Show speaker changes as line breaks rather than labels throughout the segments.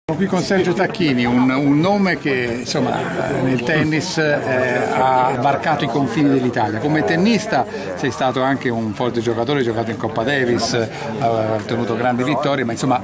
Sono qui con Sergio Tacchini, un nome che insomma, nel tennis ha varcato i confini dell'Italia. Come tennista sei stato anche un forte giocatore, hai giocato in Coppa Davis, hai ottenuto grandi vittorie, ma insomma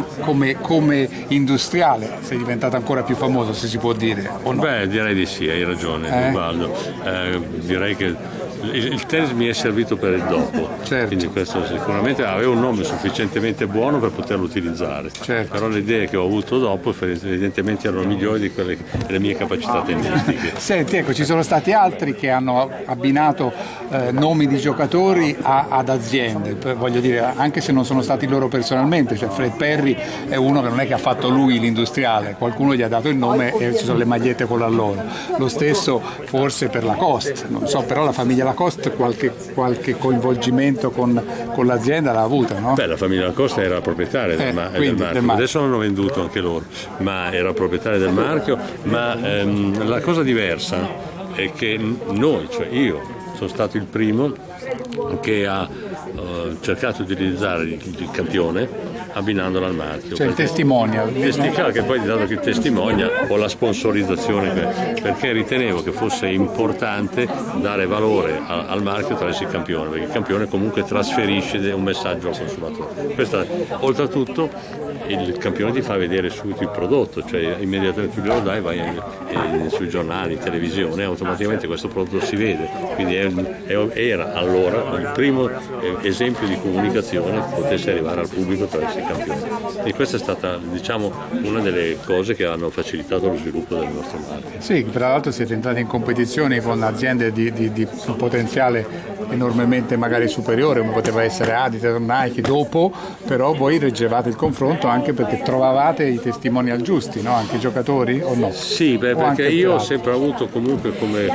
come industriale sei diventato ancora più famoso, se si può dire, o no?
Beh, direi di sì, hai ragione, Ubaldo. Direi che il tennis mi è servito per il dopo,
certo.
Quindi questo sicuramente avevo un nome sufficientemente buono per poterlo utilizzare,
certo.
Però le idee che ho avuto dopo evidentemente erano migliori di quelle delle mie capacità tennistiche.
Senti, ecco, ci sono stati altri che hanno abbinato nomi di giocatori ad aziende, voglio dire, anche se non sono stati loro personalmente, cioè Fred Perry è uno che non è che ha fatto lui l'industriale, qualcuno gli ha dato il nome e ci sono le magliette con l'alloro. Lo stesso forse per Lacoste, non so, però la famiglia Lacoste qualche coinvolgimento con l'azienda l'ha avuta, no?
Beh, la famiglia Lacoste era proprietaria del marchio, adesso hanno venduto anche loro, ma era proprietaria del marchio, ma la cosa diversa è che noi, cioè io, sono stato il primo che ha cercato di utilizzare il campione abbinandolo al marchio.
Cioè il testimonial.
Che poi dato che il testimonial o la sponsorizzazione, perché ritenevo che fosse importante dare valore al marchio attraverso il campione, perché il campione comunque trasferisce un messaggio al consumatore. Oltretutto il campione ti fa vedere subito il prodotto, cioè immediatamente tu glielo dai, vai sui giornali, in televisione, automaticamente questo prodotto si vede, quindi era allora il primo esempio di comunicazione che potesse arrivare al pubblico attraverso il campione, e questa è stata, diciamo, una delle cose che hanno facilitato lo sviluppo del nostro marchio.
Sì, tra l'altro siete entrati in competizioni con aziende di un potenziale enormemente magari superiore, come poteva essere Adidas o Nike dopo, però voi reggevate il confronto anche perché trovavate i testimonial giusti, no? Anche i giocatori o no?
Sì, perché io ho sempre avuto comunque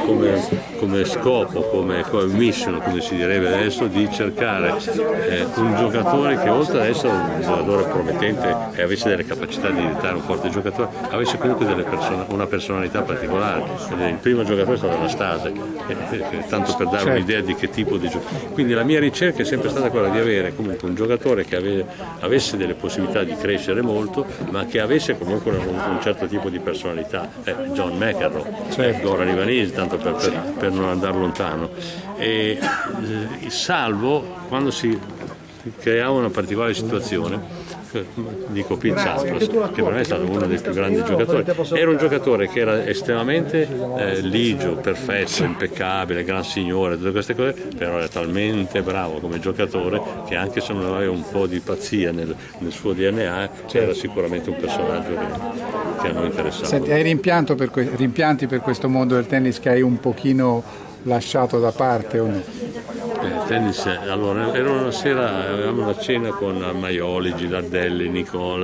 come scopo, come mission, come si direbbe adesso, di cercare un giocatore che oltre ad essere un giocatore promettente e avesse delle capacità di diventare un forte giocatore, avesse comunque una personalità particolare. Il primo giocatore è stato Anastase, tanto per dare un'idea di che tipo di giocatore. Quindi la mia ricerca è sempre stata quella di avere comunque un giocatore che avesse delle possibilità di crescere molto, ma che avesse comunque un certo tipo di personalità. John McEnroe, Goran Ivanisevic, tanto per non andare lontano. E salvo quando si creava una particolare situazione, dico Pete Sampras, che per me è stato uno dei più grandi giocatori. Era un giocatore che era estremamente ligio, perfetto, impeccabile, gran signore, tutte queste cose, però era talmente bravo come giocatore che anche se non aveva un po' di pazzia nel suo DNA, era sicuramente un personaggio che a noi interessava.
Senti, hai rimpianti per questo mondo del tennis che hai un pochino lasciato da parte o no?
Tennis, allora, era una sera, avevamo una cena con Maioli, Gilardelli, Nicola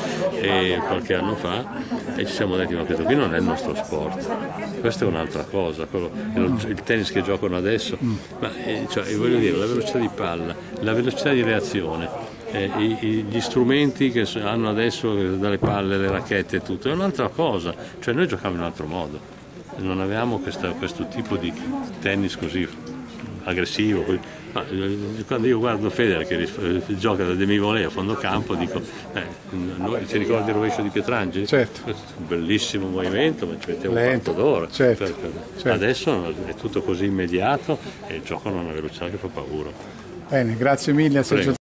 e qualche anno fa, e ci siamo detti: ma questo qui non è il nostro sport, questa è un'altra cosa, il tennis che giocano adesso, ma cioè, voglio dire, la velocità di palla, la velocità di reazione, gli strumenti che hanno adesso, dalle palle, le racchette e tutto, è un'altra cosa, cioè noi giocavamo in un altro modo, non avevamo questo tipo di tennis così aggressivo. Quando io guardo Federer che gioca da demi-volée a fondo campo, dico: ci ricordi il rovescio di Pietrangeli?
Certo.
Questo è un bellissimo movimento, ma ci mettiamo un quarto d'ora.
Certo.
Adesso è tutto così immediato e giocano a una velocità che fa paura.
Bene, grazie mille a Sergio.